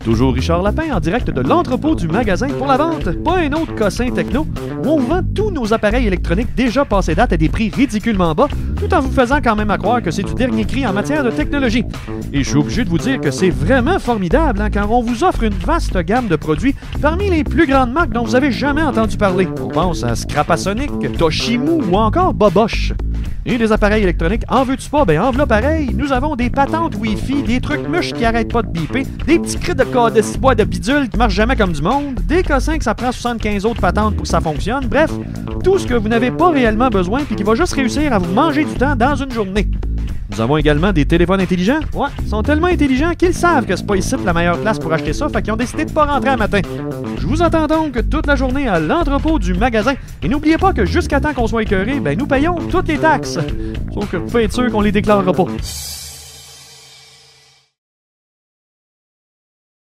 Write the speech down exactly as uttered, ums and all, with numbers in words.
Toujours Richard Lapin en direct de l'entrepôt du magasin pour la vente, pas un autre cossin techno, où on vend tous nos appareils électroniques déjà passés date à des prix ridiculement bas, tout en vous faisant quand même à croire que c'est du dernier cri en matière de technologie. Et je suis obligé de vous dire que c'est vraiment formidable hein, car on vous offre une vaste gamme de produits parmi les plus grandes marques dont vous avez jamais entendu parler. On pense à Scrapasonic, Toshimu ou encore Boboche. Et des appareils électroniques, en veux-tu pas? Ben en v'là pareil, nous avons des patentes Wi-Fi, des trucs mûches qui arrêtent pas de biper, des petits cris de corps de cibois de bidule qui marchent jamais comme du monde, des cossins que ça prend soixante-quinze autres patentes pour que ça fonctionne, bref, tout ce que vous n'avez pas réellement besoin puis qui va juste réussir à vous manger du temps dans une journée. Nous avons également des téléphones intelligents. Ouais, ils sont tellement intelligents qu'ils savent que c'est pas ici la meilleure place pour acheter ça, fait qu'ils ont décidé de pas rentrer un matin. Je vous attends donc toute la journée à l'entrepôt du magasin. Et n'oubliez pas que jusqu'à temps qu'on soit écœuré, ben nous payons toutes les taxes. Sauf que vous faites sûr qu'on les déclarera pas.